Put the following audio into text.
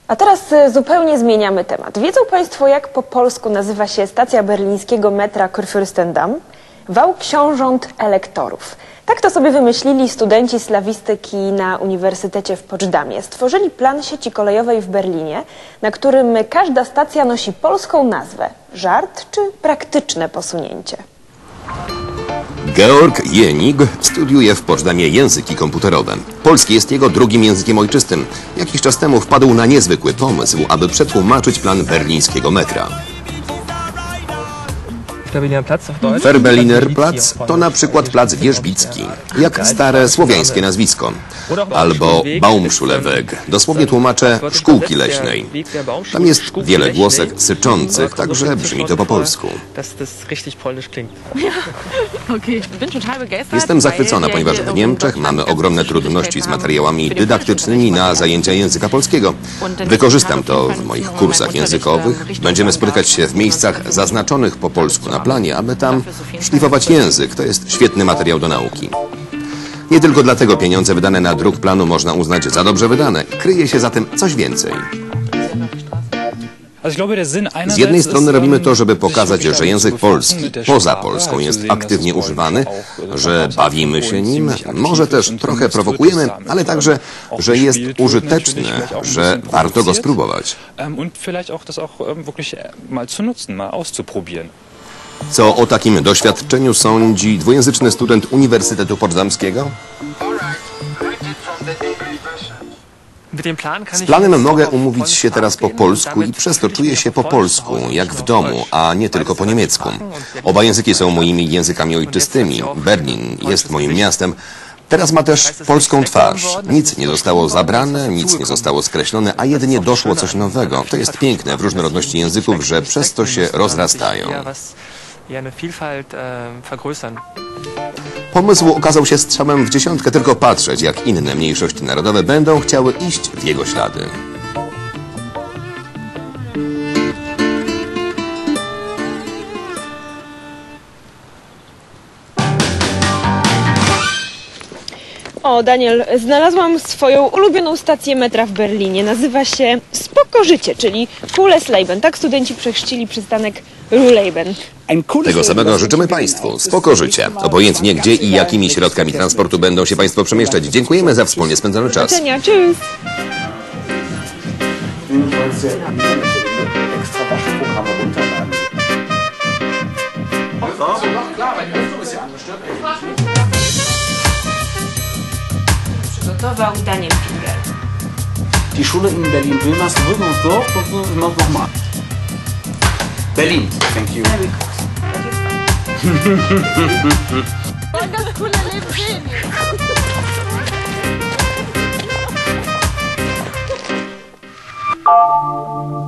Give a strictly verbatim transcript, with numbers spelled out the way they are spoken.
A teraz zupełnie zmieniamy temat. Wiedzą Państwo, jak po polsku nazywa się stacja berlińskiego metra Kurfürstendamm? Wał książąt elektorów. Tak to sobie wymyślili studenci slawistyki na Uniwersytecie w Poczdamie. Stworzyli plan sieci kolejowej w Berlinie, na którym każda stacja nosi polską nazwę. Żart czy praktyczne posunięcie? Georg Jenig studiuje w Poczdamie języki komputerowe. Polski jest jego drugim językiem ojczystym. Jakiś czas temu wpadł na niezwykły pomysł, aby przetłumaczyć plan berlińskiego metra. Fehrbelliner Platz to na przykład plac Wierzbicki, jak stare słowiańskie nazwisko. Albo Baumschuleweg, dosłownie tłumaczę szkółki leśnej. Tam jest wiele głosek syczących, także brzmi to po polsku. Jestem zachwycona, ponieważ w Niemczech mamy ogromne trudności z materiałami dydaktycznymi na zajęcia języka polskiego. Wykorzystam to w moich kursach językowych. Będziemy spotykać się w miejscach zaznaczonych po polsku na planie, aby tam szlifować język. To jest świetny materiał do nauki. Nie tylko dlatego pieniądze wydane na druk planu można uznać za dobrze wydane. Kryje się za tym coś więcej. Z jednej strony robimy to, żeby pokazać, że język polski poza Polską jest aktywnie używany, że bawimy się nim, może też trochę prowokujemy, ale także, że jest użyteczny, że warto go spróbować. Co o takim doświadczeniu sądzi dwujęzyczny student Uniwersytetu Poczdamskiego? Z planem mogę umówić się teraz po polsku i przez to czuję się po polsku, jak w domu, a nie tylko po niemiecku. Oba języki są moimi językami ojczystymi. Berlin jest moim miastem. Teraz ma też polską twarz. Nic nie zostało zabrane, nic nie zostało skreślone, a jedynie doszło coś nowego. To jest piękne w różnorodności języków, że przez to się rozrastają. Pomysł okazał się strzałem w dziesiątkę, tylko patrzeć, jak inne mniejszości narodowe będą chciały iść w jego ślady. O, Daniel, znalazłam swoją ulubioną stację metra w Berlinie. Nazywa się Spoko Życie, czyli Cooles Leben. Tak studenci przechrzcili przystanek Ruhleben. Tego samego życzymy Państwu. Spoko życie. Obojętnie gdzie i jakimi środkami transportu będą się Państwo przemieszczać. Dziękujemy za wspólnie spędzony czas. Do widzenia, tschüss. Przygotował Daniel Finger. Die Schule in Berlin-Wilmersdorf, ich mach nochmal. Berlin, thank you. Very good. Das coole Leben sehen.